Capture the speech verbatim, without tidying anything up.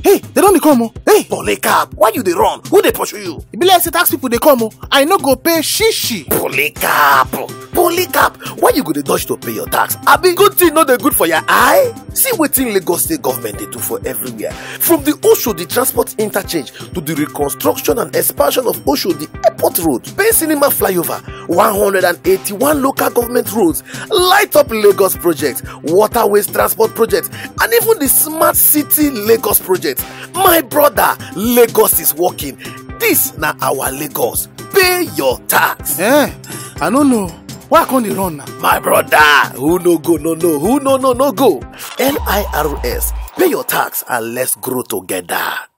Hey, they don't dey come oh. Hey, Polycarp, why you dey run? Who dey pursue you? e be like say tax people dey come oh. I no go pay shishi. Polycarp, Polycarp, why you go dey dodge to pay your tax? Abi good thing no dey good for your eye? See wetin Lagos state government dey do for everywhere. From the Oshodi transport interchange to the reconstruction and expansion of Oshodi airport road, Bay Cinema flyover, one hundred eighty-one local government roads, light up Lagos project, waterways transport project, and even the smart city Lagos project. My brother, Lagos is working. This na our Lagos. Pay your tax. Eh, I no know. Why I can't dey run now? My brother, who no go, no no, who no no no go. N I R S, pay your tax and let's grow together.